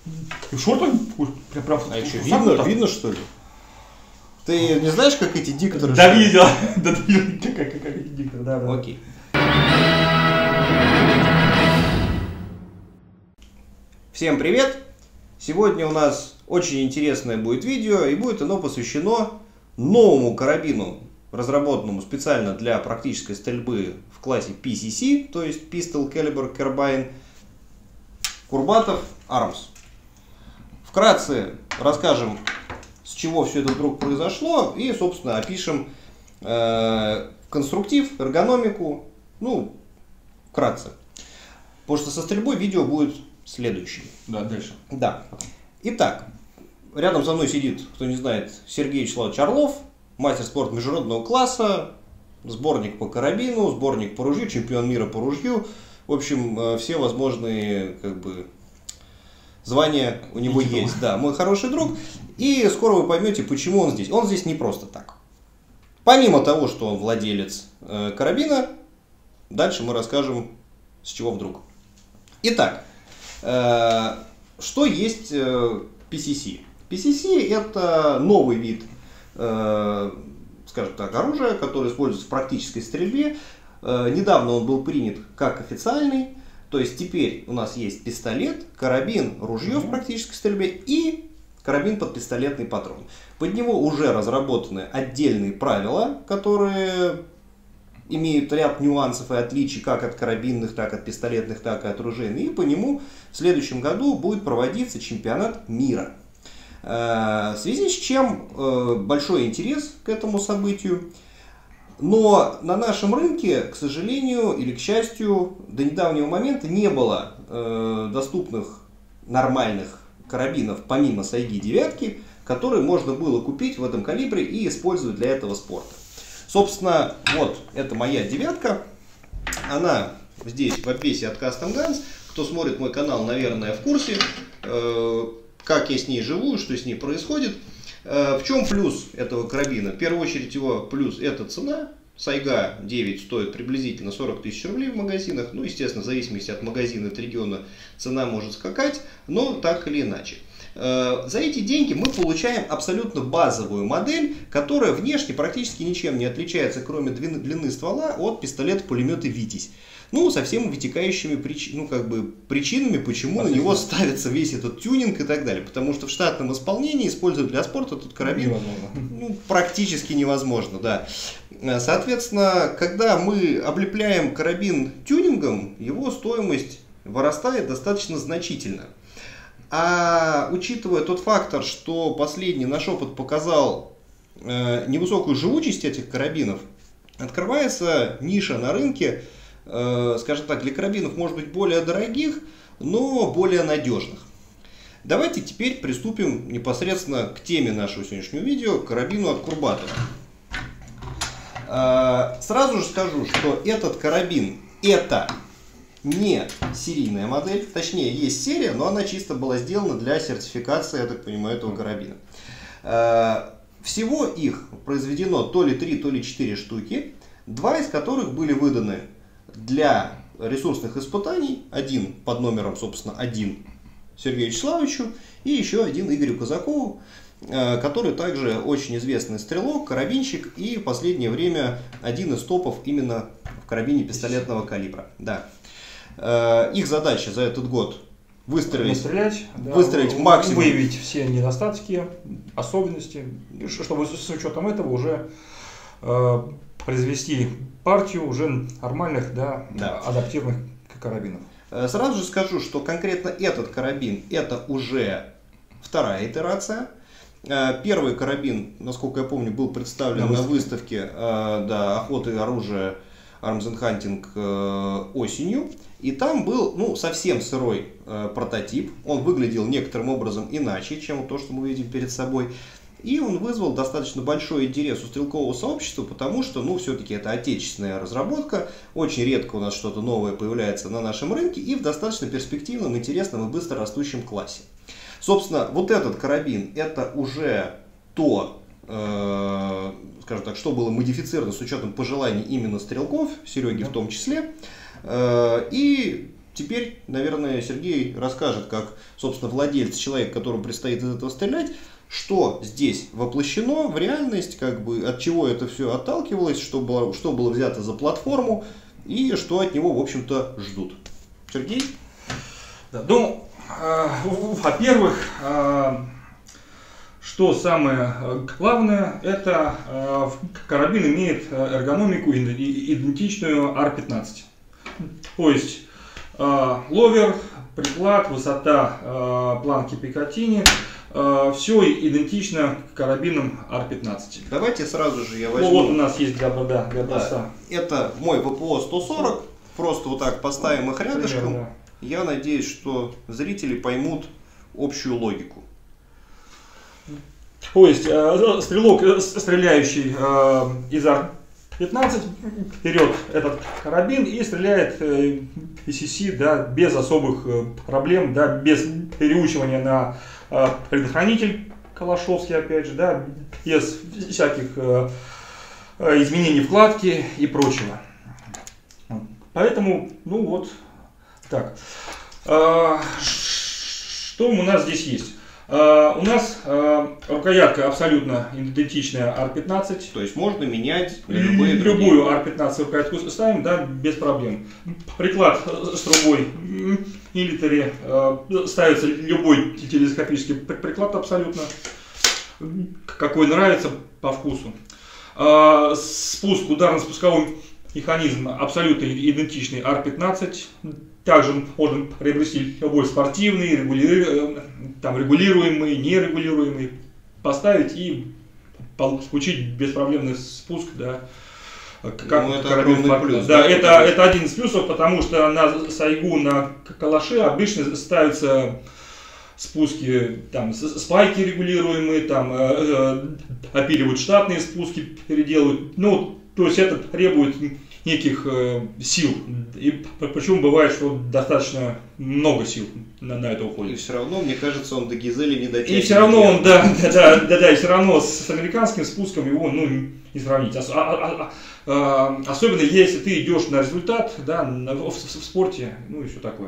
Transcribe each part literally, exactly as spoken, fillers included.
И шорты прям, прям а еще видно, видно, что ли? Ты не знаешь, как эти дикторы? Да, видел. Да, видел, как, как, как эти дикторы, да, да. Окей. Всем привет! Сегодня у нас очень интересное будет видео, и будет оно посвящено новому карабину, разработанному специально для практической стрельбы в классе пи си си, то есть Pistol Caliber Carbine, Курбатов Армс. Вкратце расскажем, с чего все это вдруг произошло, и, собственно, опишем э, конструктив, эргономику, ну, вкратце. Потому что со стрельбой видео будет следующим. Да, дальше. Да. Итак, рядом со мной сидит, кто не знает, Сергей Вячеславович Орлов, мастер спорта международного класса, сборник по карабину, сборник по ружью, чемпион мира по ружью. В общем, все возможные, как бы, звания у него Ничего. есть. Да, мой хороший друг. И скоро вы поймете, почему он здесь. Он здесь не просто так. Помимо того, что он владелец э, карабина, дальше мы расскажем, с чего вдруг. Итак, э, что есть э, пи си си? пи си си это новый вид, э, скажем так, оружия, который используется в практической стрельбе. Э, недавно он был принят как официальный. То есть теперь у нас есть пистолет, карабин, ружье в практической стрельбе и карабин под пистолетный патрон. Под него уже разработаны отдельные правила, которые имеют ряд нюансов и отличий как от карабинных, так и от пистолетных, так и от ружейных. И по нему в следующем году будет проводиться чемпионат мира. В связи с чем большой интерес к этому событию. Но на нашем рынке, к сожалению или к счастью, до недавнего момента не было э, доступных нормальных карабинов помимо Сайги девятки, которые можно было купить в этом калибре и использовать для этого спорта. Собственно, вот это моя девятка. Она здесь в обвесе от Custom Guns. Кто смотрит мой канал, наверное, в курсе, э, как я с ней живу, что с ней происходит. В чем плюс этого карабина? В первую очередь его плюс это цена. Сайга девять стоит приблизительно сорок тысяч рублей в магазинах. Ну, естественно, в зависимости от магазина, от региона цена может скакать, но так или иначе. За эти деньги мы получаем абсолютно базовую модель, которая внешне практически ничем не отличается, кроме длины, длины ствола, от пистолета-пулемета «Витязь». Ну, со всеми вытекающими прич... ну, как бы, причинами, почему на него ставится весь этот тюнинг и так далее. Потому что в штатном исполнении использовать для спорта этот карабин ну, практически невозможно. Да. Соответственно, когда мы облепляем карабин тюнингом, его стоимость вырастает достаточно значительно. А учитывая тот фактор, что последний наш опыт показал э, невысокую живучесть этих карабинов, открывается ниша на рынке, скажем так, для карабинов может быть более дорогих, но более надежных. Давайте теперь приступим непосредственно к теме нашего сегодняшнего видео, к карабину от Курбатова. Сразу же скажу, что этот карабин это не серийная модель, точнее есть серия, но она чисто была сделана для сертификации, я так понимаю, этого карабина. Всего их произведено то ли три, то ли четыре штуки, два из которых были выданы для ресурсных испытаний, один под номером, собственно, один Сергею Вячеславовичу и еще один Игорю Казакову, который также очень известный стрелок, карабинщик и в последнее время один из топов именно в карабине пистолетного калибра. Да. Их задача за этот год выстрелить, Стрелять, да, выстрелить максимум, выявить все недостатки, особенности, чтобы с учетом этого уже э, произвести партию уже нормальных, да, да. адаптивных карабинов. Сразу же скажу, что конкретно этот карабин это уже вторая итерация. Первый карабин, насколько я помню, был представлен на выставке, на выставке да, охоты и оружия Arms and Hunting осенью. И там был ну, совсем сырой прототип. Он выглядел некоторым образом иначе, чем то, что мы видим перед собой. И он вызвал достаточно большой интерес у стрелкового сообщества, потому что, ну, все-таки это отечественная разработка, очень редко у нас что-то новое появляется на нашем рынке и в достаточно перспективном, интересном и быстро растущем классе. Собственно, вот этот карабин, это уже то, э, скажем так, что было модифицировано с учетом пожеланий именно стрелков, Сереги в том числе, э, и теперь, наверное, Сергей расскажет, как, собственно, владелец, человек, которому предстоит из этого стрелять, что здесь воплощено в реальность, как бы от чего это все отталкивалось, что было, что было взято за платформу и что от него, в общем-то, ждут. Сергей? Да, ну, э, во-первых, э, что самое главное, это э, карабин имеет эргономику идентичную ар пятнадцать. То есть э, ловер, приклад, высота э, планки Пикатини, э, все идентично карабинам ар пятнадцать. Давайте сразу же я возьму. Ну, вот у нас есть для, да, для образца. Да. Это мой ВПО сто сорок. Просто вот так поставим их рядышком. Примерно, да. Я надеюсь, что зрители поймут общую логику. То есть э, стрелок, стреляющий э, из ар пятнадцать, берет этот карабин и стреляет э, пи си си, да, без особых э, проблем, да, без переучивания на э, предохранитель калашовский, опять же, да, без всяких э, изменений вкладки и прочего. Поэтому, ну вот так. Э, что у нас здесь есть? Uh, у нас uh, рукоятка абсолютно идентичная ар пятнадцать. То есть можно менять любые любую ар пятнадцать рукоятку ставим, да, без проблем. Приклад с трубой милитари uh, ставится любой телескопический приклад абсолютно, какой нравится по вкусу. Uh, спуск, ударно-спусковой механизм абсолютно идентичный ар пятнадцать. Также можно приобрести любой спортивный, регули... там, регулируемый, нерегулируемый, поставить и получить беспроблемный спуск, да, как ну, это огромный плюс. Да, да, это, это один из плюсов, потому что на сайгу, на калаше обычно ставятся спуски, там, спайки регулируемые, там, э, опиливают штатные спуски, переделывают, ну, то есть это требует неких э, сил. И почему бывает, что достаточно много сил на, на это уходит. И все равно, мне кажется, он до Гизели не дотягивает. И все равно он, да, да, да, да, да, и все равно с, с американским спуском его, ну, не сравнить. Ос, а, а, а, особенно если ты идешь на результат, да, на, в, в, в спорте, ну и все такое.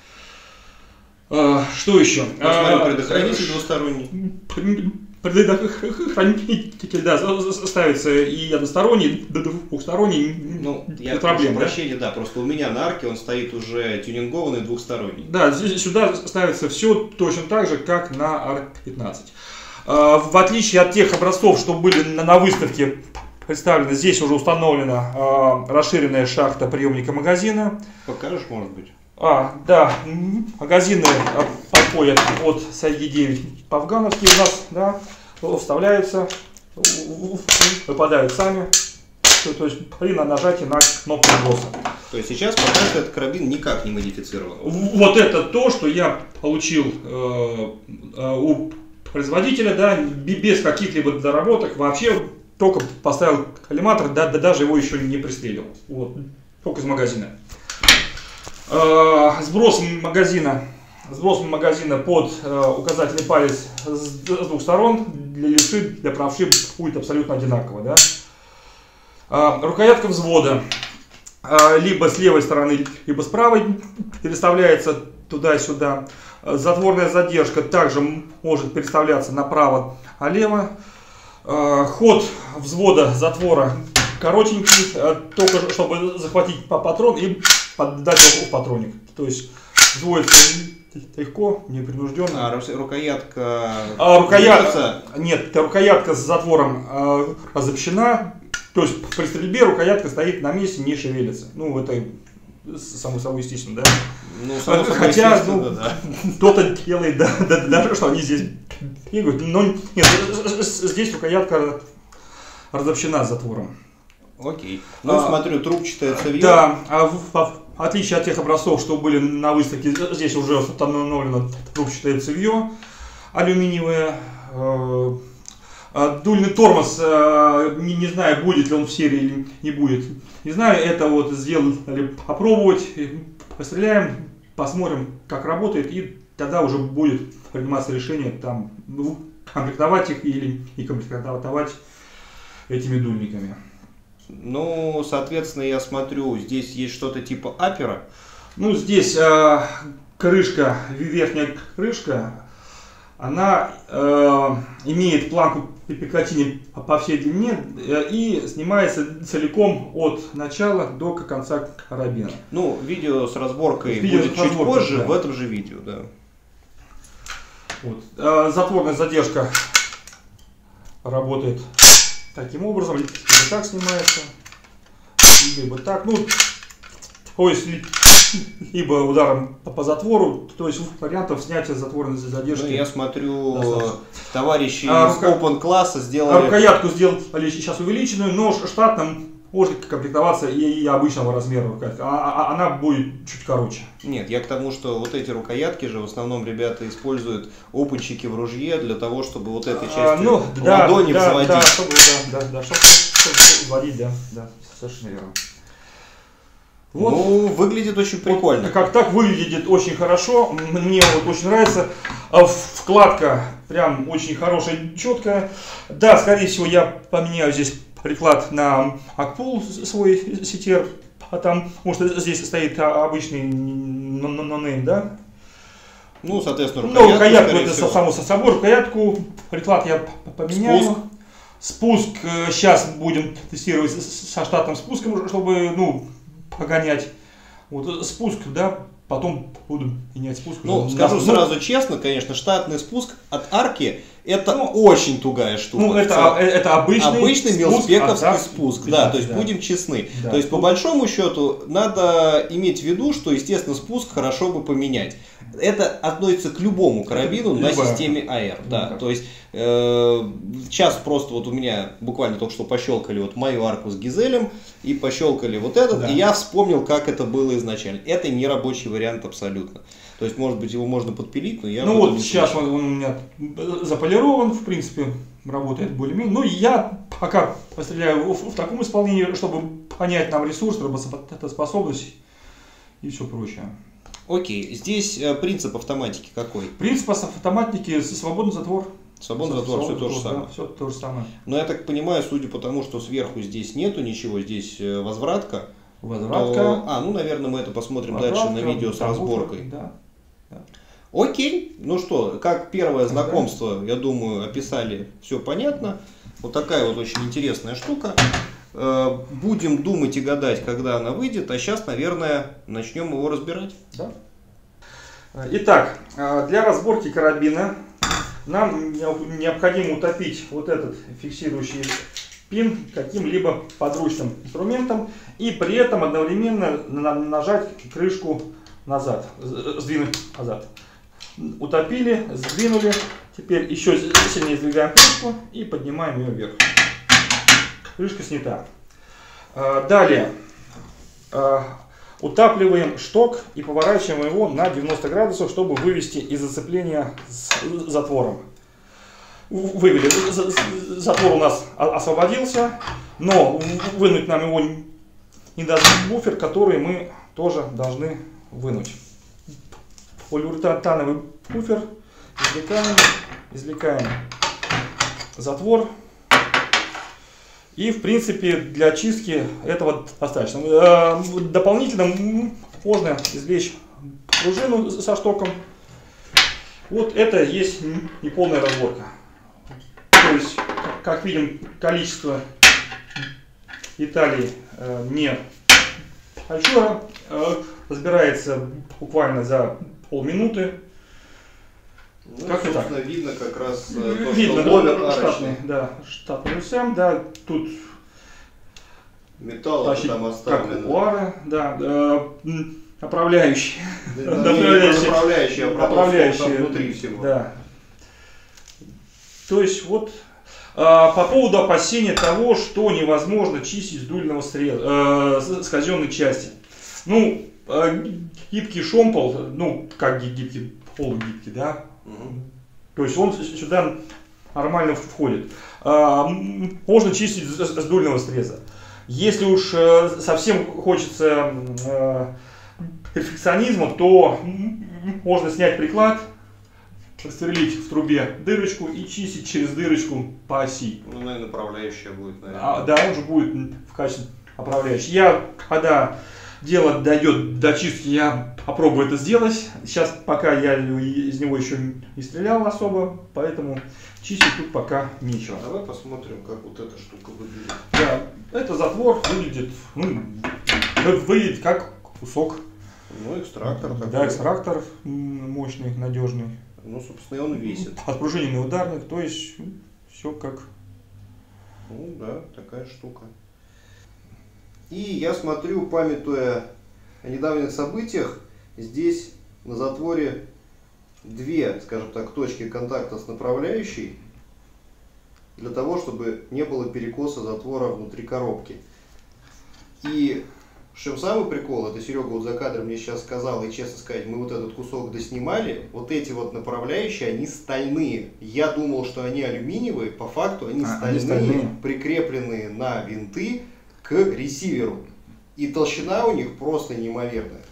А, что еще? А, предохранитель двусторонний. Предохранитель, да, ставится и односторонний, и двухсторонний, ну, я прошу прощения, да, просто у меня на арке он стоит уже тюнингованный двухсторонний. Да, сюда ставится все точно так же, как на ар пятнадцать. В отличие от тех образцов, что были на выставке представлены, здесь уже установлена расширенная шахта приемника магазина. Покажешь, может быть? А, да, магазины подходят от сайги девять по-афгановски у нас, да, вставляются, выпадают сами, то есть при нажатии на кнопку сброса. То есть сейчас пока что этот карабин никак не модифицирован? Вот это то, что я получил э, э, у производителя, да, без каких-либо доработок, вообще только поставил коллиматор, да, да даже его еще не пристрелил, вот, только из магазина. Сброс магазина, сброс магазина под э, указательный палец с двух сторон для левши, для правши будет абсолютно одинаково. Да? Э, рукоятка взвода э, либо с левой стороны, либо с правой переставляется туда-сюда. Затворная задержка также может переставляться направо-налево. Э, ход взвода затвора коротенький, э, только чтобы захватить по патрон и поддать его в патроник. То есть взводится легко, непринужденно. А рукоятка... А, рукоятка... Нет, рукоятка с затвором э, разобщена. То есть при стрельбе рукоятка стоит на месте, не шевелится. Ну, это само собой естественно, да? Ну, само собой Хотя, ну, да. кто-то делает, да, да, даже что они здесь бегают. Но нет, здесь рукоятка разобщена с затвором. Окей. Ну, а, смотрю, трубчатое цевье. Да, а в, в отличие от тех образцов, что были на выставке, здесь уже установлено трубчатое цевье алюминиевое. Э, дульный тормоз, э, не, не знаю, будет ли он в серии или не будет. Не знаю, это вот сделали попробовать, постреляем, посмотрим, как работает, и тогда уже будет приниматься решение, там, комплектовать их или не комплектовать этими дульниками. Ну, соответственно, я смотрю, здесь есть что-то типа апера. Ну, здесь э, крышка, верхняя крышка, она э, имеет планку Пикатини по всей длине э, и снимается целиком от начала до конца карабина. Ну, видео с разборкой видео будет с чуть разборкой, позже, да. в этом же видео, да. Вот. Э, затворная задержка работает таким образом, либо так снимается, либо так, ну, то есть либо ударом по затвору, то есть вариантов снятия затворной задержки. Ну, я смотрю, достаточно. товарищи А, из рука... Open класса сделали... Рукоятку сделали сейчас увеличенную, но штатным может комплектоваться и, и обычного размера рукоятка, а, а она будет чуть короче. Нет, я к тому, что вот эти рукоятки же в основном ребята используют опенщики в ружье для того, чтобы вот этой частью а, ну, да, ладони да, взводить. Да, чтобы, да, да, да, чтобы, чтобы взводить, да, да, совершенно верно. Вот. Ну, выглядит очень прикольно. Вот, как так выглядит очень хорошо, мне вот очень нравится. Вкладка прям очень хорошая, четкая. Да, скорее всего, я поменяю здесь приклад на Акпул свой сетер, потому что здесь стоит обычный нонейм, да? Ну, соответственно, рукоятку. Ну, рукоятку это всего. само собой, рукоятку, приклад я поменяю. Спуск. Спуск сейчас будем тестировать со штатным спуском, чтобы, ну, погонять. Вот спуск, да, потом буду менять спуск. Ну, скажу на... сразу честно, конечно, штатный спуск от арки это ну, очень тугая штука. Ну, это, это обычный, обычный милспековский спуск, спуск, спуск, да, да, то есть да. будем честны. Да. То есть по большому счету надо иметь в виду, что, естественно, спуск хорошо бы поменять. Это относится к любому карабину на Любая. системе АР, да, Ну, то есть э, сейчас просто вот у меня буквально только что пощелкали вот мою арку с Гизелем и пощелкали вот этот, да. и я вспомнил, как это было изначально. Это не рабочий вариант абсолютно. То есть, может быть, его можно подпилить, но я... Ну вот сейчас он, он у меня заполирован, в принципе, работает более-менее. Ну я пока постреляю в, в таком исполнении, чтобы понять нам ресурс, работоспособность и все прочее. Окей, здесь э, принцип автоматики какой? Принцип автоматики свободный затвор. Свободный затвор, все то же самое. Да, все то же самое. Но я так понимаю, судя по тому, что сверху здесь нету ничего, здесь э, возвратка. Возвратка. То... А, ну, наверное, мы это посмотрим возвратка, дальше на видео с разборкой. Да. Да. Окей, ну что, как первое знакомство, да. Я думаю, описали, все понятно. Вот такая вот очень интересная штука. Будем думать и гадать, когда она выйдет, а сейчас, наверное, начнем его разбирать. Да. Итак, для разборки карабина нам необходимо утопить вот этот фиксирующий пин каким-либо подручным инструментом и при этом одновременно нажать крышку назад, сдвинуть назад. Утопили, сдвинули, теперь еще сильнее сдвигаем крышку и поднимаем ее вверх. Крышка снята. Далее утапливаем шток и поворачиваем его на девяносто градусов, чтобы вывести из зацепления с затвором. Вывели, затвор у нас освободился, но вынуть нам его не даст буфер, который мы тоже должны вынуть. Полиуретановый буфер, извлекаем, извлекаем затвор. И в принципе для чистки этого достаточно. Дополнительно можно извлечь пружину со штоком. Вот это есть неполная разборка. То есть, как видим, количество деталей не большое. Разбирается буквально за полминуты. Ну, как собственно, так? видно как раз видно, то, что ловят штатный, да, штатный СМ, да, тут металл а там оставлено. Как уары, да, э, направляющие. Да, направляющие, направляющие, а направляющие внутри всего. Да. То есть вот э, по поводу опасения того, что невозможно чистить с дульного среза, э, с казенной части. Ну, э, гибкий шомпол, ну, как гибкий, полугибкий, да. Угу. То есть он сюда нормально входит. Э, можно чистить с, с дульного среза. Если уж э, совсем хочется э, перфекционизма, то можно снять приклад, просверлить в трубе дырочку и чистить через дырочку по оси. Ну, наверное, направляющая будет, наверное. А, да, он же будет в качестве направляющей. Я, когда дело дойдет до чистки, я попробую это сделать. Сейчас пока я из него еще не стрелял особо, поэтому чистить тут пока нечего. Давай посмотрим, как вот эта штука выглядит. Да, это затвор выглядит, ну, выглядит как кусок. Ну, экстрактор такой. Да, экстрактор мощный, надежный. Ну, собственно, и он весит. Отпружиненный ударник, то есть все как... Ну, да, такая штука. И я смотрю, памятуя о недавних событиях, здесь на затворе две, скажем так, точки контакта с направляющей, для того, чтобы не было перекоса затвора внутри коробки. И в чем самый прикол, это Серега вот за кадром мне сейчас сказал, и честно сказать, мы вот этот кусок доснимали, вот эти вот направляющие, они стальные. Я думал, что они алюминиевые, по факту они, а, стальные, они стальные, прикрепленные на винты к ресиверу. И толщина у них просто неимоверная.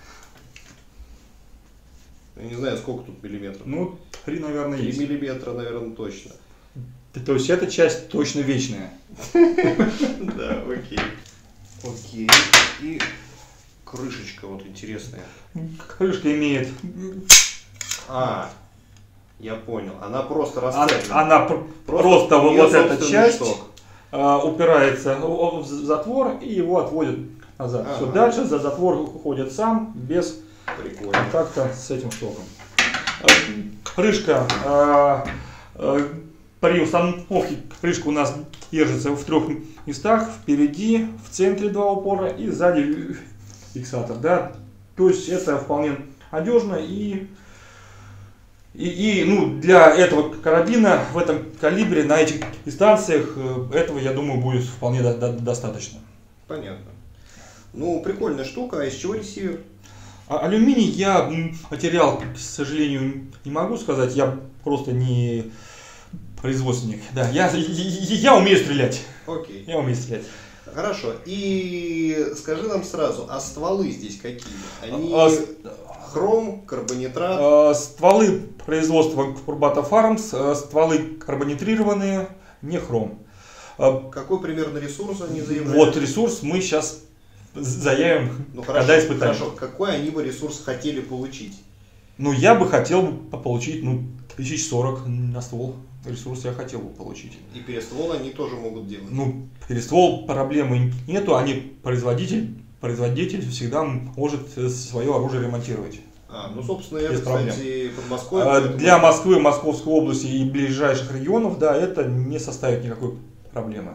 Я не знаю, сколько тут миллиметров. Ну, три, наверное, три есть. миллиметра, наверное, точно. То есть эта часть точно вечная. Да, окей. Окей. И крышечка вот интересная. Крышка имеет... А, я понял. Она просто расцеплена. Она, она просто вот, вот эта часть а, упирается в затвор и его отводят назад. Ага. Все, дальше за затвор уходит сам, без Прикольно. контакта с этим штоком. Крышка... А, а, При установке крышка у нас держится в трех местах: впереди, в центре два упора и сзади фиксатор. Да? То есть это вполне надежно и, и, и ну, для этого карабина в этом калибре на этих дистанциях этого, я думаю, будет вполне до, до, достаточно. Понятно. Ну, прикольная штука. А из чего ресивер? А, алюминий я материал, к сожалению, не могу сказать. Я просто не... производственник, да, я, я, я умею стрелять. Окей. Я умею стрелять. Хорошо. И скажи нам сразу, а стволы здесь какие? Они а, хром, карбонитрат? А, стволы производства Курбата Фармс, стволы карбонитрированные, не хром. Какой примерно ресурс они заявляют? Вот ресурс мы сейчас заявим, ну, хорошо, когда испытаем. Хорошо. Какой они бы ресурс хотели получить? Ну, я бы хотел бы получить, ну, тысяч сорок на ствол. Ресурс я хотел бы получить. И перествол они тоже могут делать? Ну, перествол проблемы нету, они производитель, производитель всегда может свое оружие ремонтировать. А, ну, собственно, я, кстати, Подмосковье... А, для Москвы, Московской области и ближайших регионов, да, это не составит никакой проблемы.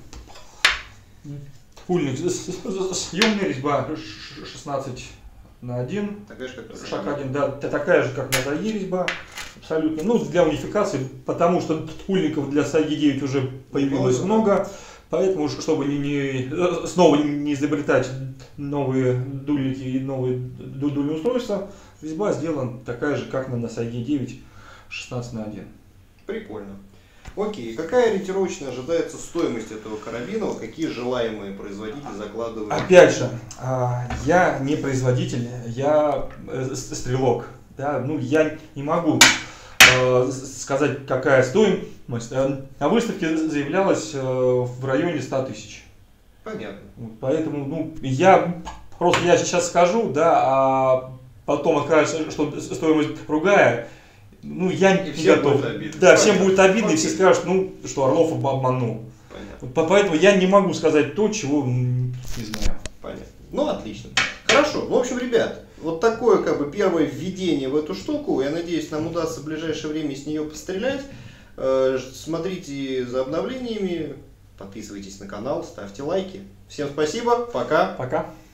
Пульник, съемная резьба шестнадцать на один, такая же, как на шаг один, да, такая же, как на Саги резьба. Абсолютно. Ну, для унификации, потому что пульников для Саги девять уже появилось ну, много, да. Поэтому, чтобы не, не, снова не изобретать новые дульники и новые дульные устройства, резьба сделана такая же, как на Саги девять, шестнадцать на один. Прикольно. Окей, какая ориентировочно ожидается стоимость этого карабина? Какие желаемые производители закладывают? Опять же, я не производитель, я стрелок. Да, ну, я не могу э, сказать, какая стоимость. На выставке заявлялось э, в районе ста тысяч. Понятно. Поэтому, ну, я просто я сейчас скажу, да, а потом окажется, что стоимость другая. Ну, я и не готов. Да, Понятно. всем будет обидно, Окей. И все скажут, ну, что Орлов обманул. Понятно. Поэтому я не могу сказать то, чего не знаю. Понятно. Ну, отлично. Хорошо. Ну, в общем, ребят, вот такое как бы первое введение в эту штуку. Я надеюсь, нам удастся в ближайшее время с нее пострелять. Смотрите за обновлениями, подписывайтесь на канал, ставьте лайки. Всем спасибо, пока. Пока.